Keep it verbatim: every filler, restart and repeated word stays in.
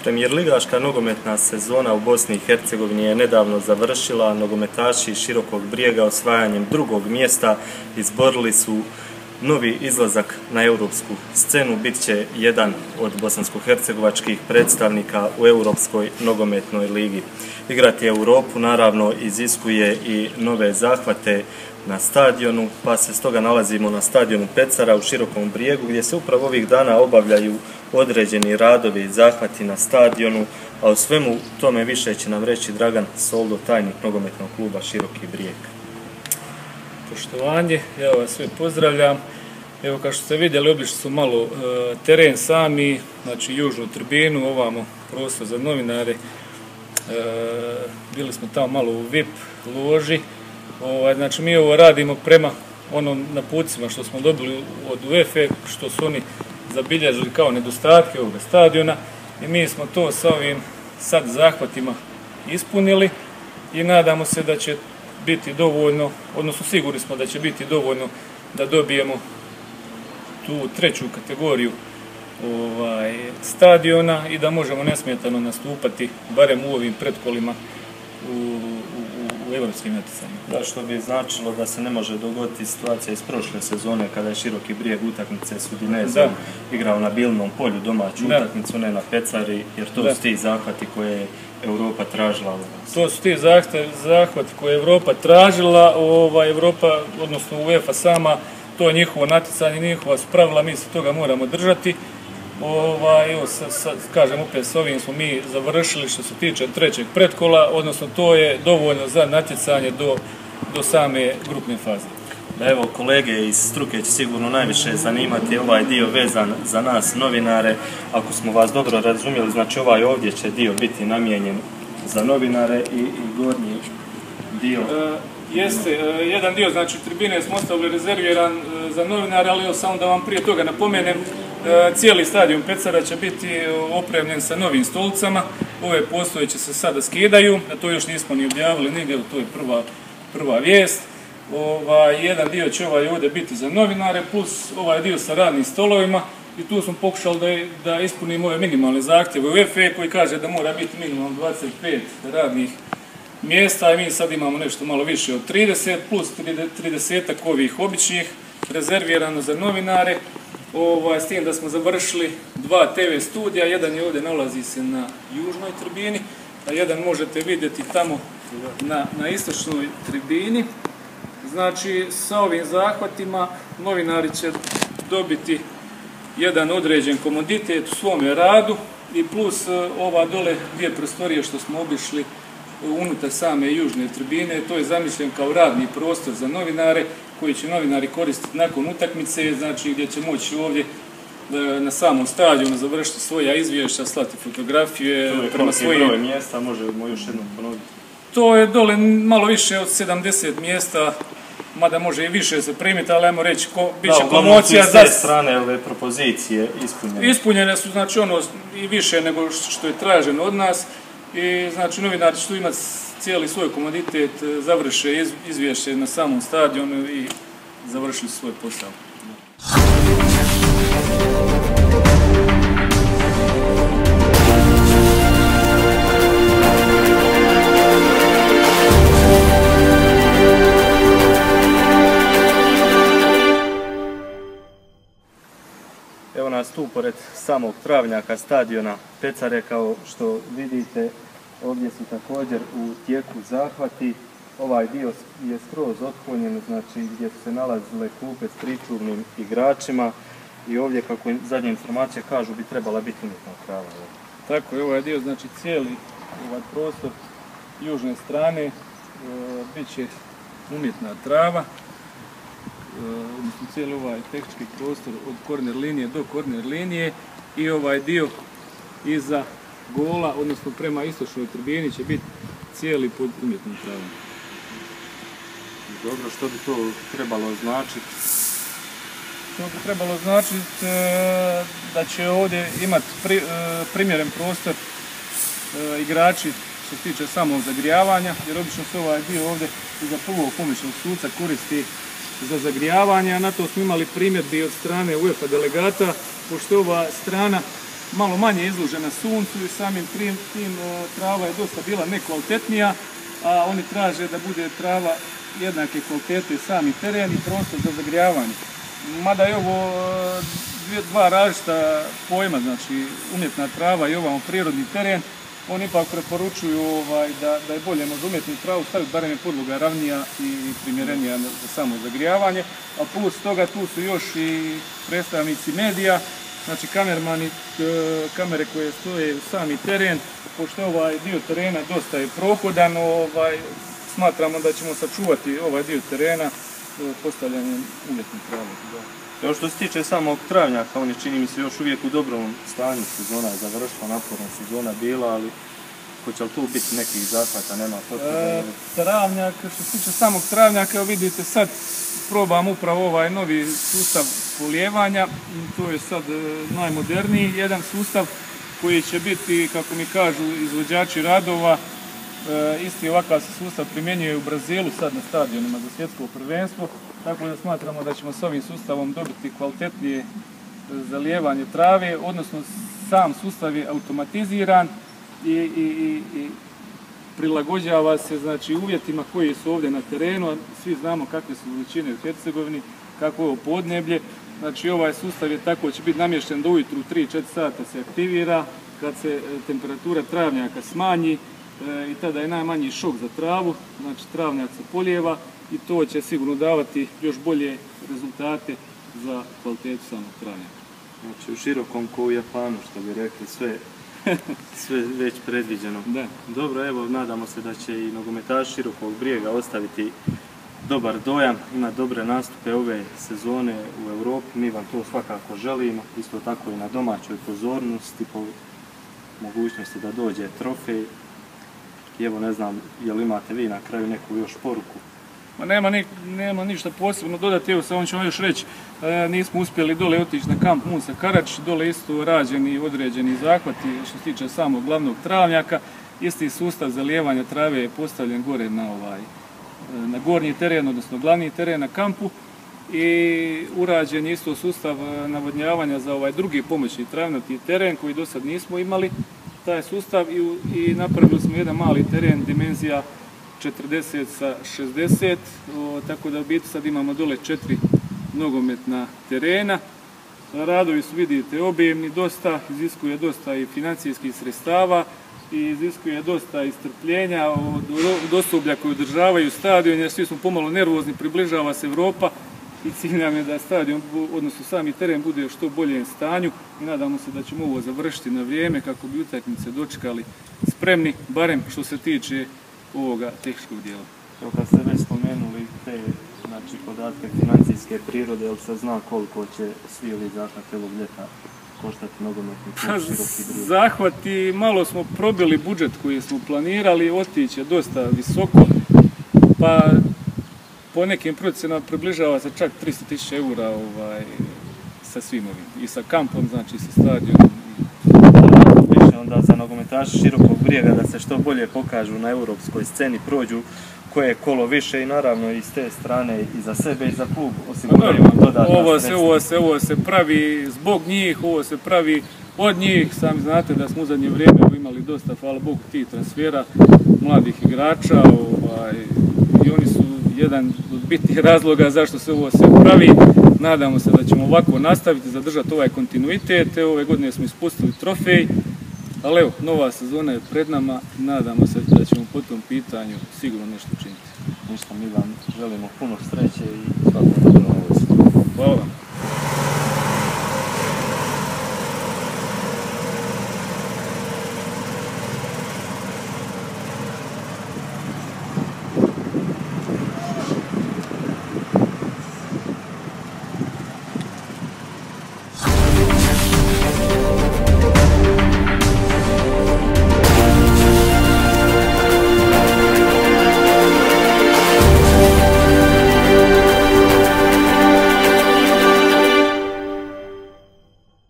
Premijer-ligaška nogometna sezona u Bosni i Hercegovini je nedavno završila. Nogometaši Širokog Brijega osvajanjem drugog mjesta izborili su novi izlazak na europsku scenu. Bit će jedan od bosansko-hercegovačkih predstavnika u Europskoj nogometnoj ligi. Igrati Europu naravno iziskuje i nove zahvate na stadionu, pa se stoga nalazimo na stadionu Pecara u Širokom Brijegu, gdje se upravo ovih dana obavljaju određeni radovi i zahvati na stadionu, a o svemu tome više će nam reći Dragan Soldo, tajnik nogometnog kluba Široki Brijeg. Poštovanje, ja vas sve pozdravljam. Evo, kao što ste vidjeli, obišli su malo e, teren sami, znači južnu tribinu, ovamo prostor za novinare. E, bili smo tamo malo u V I P loži. Ovaj, znači mi ovo radimo prema onom napucima što smo dobili od UEFA, što su oni zabilježili kao nedostatke ovoga stadiona, i mi smo to sa ovim sad zahvatima ispunili i nadamo se da će biti dovoljno, odnosno sigurni smo da će biti dovoljno da dobijemo tu treću kategoriju ovaj, stadiona i da možemo nesmetano nastupati barem u ovim pretkolima u, u, u evropskim natjecanjima. Da, što bi značilo da se ne može dogoditi situacija iz prošle sezone kada je Široki Brijeg utakmice s Udinezom igrao na Bilnom polju domaću da. utakmicu, ne na Pecari, jer to da. su ti zahvati koje je Europa tražila. To su ti zahvati koje je Europa tražila, ova Europa, odnosno UEFA sama, to je njihovo natjecanje, njihova su pravila, mi se toga moramo držati. Ova, evo, sad, sad, kažem opet, s ovim smo mi završili što se tiče trećeg pretkola, odnosno to je dovoljno za natjecanje do, do same grupne faze. Evo, kolege iz struke će sigurno najviše zanimati ovaj dio vezan za nas novinare. Ako smo vas dobro razumjeli, znači ovaj ovdje će dio biti namijenjen za novinare i, i gornji dio. E, jeste, e, jedan dio, znači tribine smo ostavili rezerviran e, za novinare, ali evo samo da vam prije toga napomenem, e, cijeli stadion Pecara će biti opremljen sa novim stolicama. Ove postojeće se sada skidaju, a to još nismo ni objavili nigdje, to je prva, prva vijest. Ovaj, jedan dio će ovaj ovdje biti za novinare, plus ovaj dio sa radnim stolovima, i tu smo pokušali da, da ispunimo ove minimalne zahtjeve UEFA koji kaže da mora biti minimalno dvadeset pet radnih mjesta, i mi sad imamo nešto malo više od trideset, plus trideset ovih običnih rezervirano za novinare, ovaj, s tim da smo završili dva te ve studija. Jedan je ovdje, nalazi se na južnoj tribini, a jedan možete vidjeti tamo na, na istočnoj tribini. Znači, sa ovim zahvatima novinari će dobiti jedan određen komoditet u svome radu, i plus ova dole dvije prostorije što smo obišli unutar same južne tribine, to je zamišljen kao radni prostor za novinare koji će novinari koristiti nakon utakmice, znači gdje će moći ovdje na samom stadionu završiti svoja izvješća, slati fotografije prema svojim... To je broj mjesta, možemo još jednom ponoviti. To je dole malo više od sedamdeset mjesta, mada može i više se primiti, ali ajmo reći, ko, bit će komocija. Da, uglavnom su sve strane ove propozicije ispunjene. Ispunjene su, znači ono, i više nego što je traženo od nas, i znači novinari će tu imati cijeli svoj komoditet, završe iz, izvješće na samom stadionu i završili svoj posao. Evo nas tu pored samog travnjaka stadiona Pecare, kao što vidite, ovdje su također u tijeku zahvati. Ovaj dio je skroz otklonjen, znači gdje su se nalazile klupe s pričuvnim igračima, i ovdje, kako zadnje informacije kažu, bi trebala biti umjetna trava. Tako je, ovaj dio, znači cijeli ovaj prostor južne strane e, bit će umjetna trava. Odnosno cijeli ovaj tehnički prostor od korner linije do korner linije, i ovaj dio iza gola, odnosno prema istočnoj tribini, će biti cijeli pod umjetnom travom. Dobro, što bi to trebalo značiti? To bi trebalo značiti e, da će ovdje imati pri, e, primjeren prostor e, igrači što se tiče samog zagrijavanja, jer obično se ovaj dio ovdje iza prvog pomoćnog suca koristi za zagrijavanje, a na to smo imali primjedbi od strane UEFA delegata, pošto ova strana malo manje izložena suncu i samim tim, tim trava je dosta bila nekvalitetnija, a oni traže da bude trava jednake kvalitete sami teren i prostor za zagrijavanje. Mada je ovo dva različita pojma, znači umjetna trava i ovamo prirodni teren, oni ipak preporučuju ovaj, da, da je bolje možda umjetnu travu staviti, barem je podloga ravnija i primjerenija za samo zagrijavanje, a plus toga tu su još i predstavnici medija, znači kamermani, kamere koje stoje u sami teren, pošto ovaj dio terena dosta je prohodan, ovaj, smatramo da ćemo sačuvati ovaj dio terena postavljanjem umjetne trave. Evo što se tiče samog travnjaka, on je čini mi se još uvijek u dobrom stanju, sezona je završila, naporna sezona bila, ali hoće li tu biti nekih zahvata, nema potrebe? E, travnjak, što se tiče samog travnjaka, evo vidite sad probam upravo ovaj novi sustav polijevanja, to je sad najmoderniji jedan sustav koji će biti, kako mi kažu izvođači radova, e, isti ovakav se sustav primjenjuje u Brazilu sad na stadionima za svjetsko prvenstvo, tako da smatramo da ćemo s ovim sustavom dobiti kvalitetnije zalijevanje trave, odnosno sam sustav je automatiziran i, i, i, i prilagođava se znači, uvjetima koji su ovdje na terenu, a svi znamo kakve su veličine u Hercegovini, kako je ovo podneblje. Znači ovaj sustav je tako će biti namješten da ujutru u tri do četiri sata se aktivira, kad se temperatura travnjaka smanji e, i tada je najmanji šok za travu, znači travnjak se polijeva i to će sigurno davati još bolje rezultate za kvalitetu samog travnjaka. Znači u širokom ko u Japanu, što bi rekli, sve, sve već predviđeno. Da. Dobro, evo, nadamo se da će i nogometaši Širokog Brijega ostaviti dobar dojam, ima dobre nastupe ove sezone u Europi, mi vam to svakako želimo, isto tako i na domaćoj pozornosti, po mogućnosti da dođe trofej. I evo, ne znam, je li imate vi na kraju neku još poruku? Ma nema, ni, nema ništa posebno dodati, evo samo ću vam još reći, e, nismo uspjeli dole otići na kamp Musa Karač, dole isto rađeni određeni zahvati što se tiče samog glavnog travnjaka, isti sustav zalijevanja trave je postavljen gore na, ovaj, na gornji teren, odnosno glavni teren na kampu i urađen je isto sustav navodnjavanja za ovaj drugi pomoćni travnati teren koji do sad nismo imali, taj sustav i, i napravili smo jedan mali teren dimenzija četrdeset sa šezdeset, o, tako da u biti sad imamo dole četiri nogometna terena. Radovi su, vidite, objemni, dosta, iziskuje dosta i financijskih sredstava i iziskuje dosta i strpljenja od osoblja koji održavaju stadion, jer svi smo pomalo nervozni, približava se Europa i cilj nam je da stadion, odnosno sami teren, bude u što boljem stanju i nadamo se da ćemo ovo završiti na vrijeme kako bi utakmice dočekali spremni, barem što se tiče ovoga tehničkog dijela. Evo kad ste već spomenuli te znači, podatke financijske prirode, jel se zna koliko će svi ovi zahvati ovog ljeta koštati nogometni klub Široki Brijeg? Zahvati, malo smo probili budžet koji smo planirali, otići je dosta visoko, pa po nekim procjenama približava se čak tristo tisuća eura ovaj, sa svim ovim, i sa kampom, znači sa stadionom. Onda za nogometaše Širokog Brijega da se što bolje pokažu na europskoj sceni, prođu koje kolo više i naravno i s te strane i za sebe i za klub osiguraju dodatna ovo sredstva. se, ovo, se, ovo se pravi zbog njih, ovo se pravi od njih, sami znate da smo u zadnje vrijeme imali dosta, hvala Bogu, tih transfera mladih igrača ovaj, i oni su jedan od bitnih razloga zašto se ovo sve pravi. Nadamo se da ćemo ovako nastaviti, zadržati ovaj kontinuitet. Ove godine smo ispustili trofej, ali evo, nova sezona je pred nama i nadamo se da ćemo po tom pitanju sigurno nešto učiniti. Ništa, mi vam želimo puno sreće i svakog dobro. Hvala vam.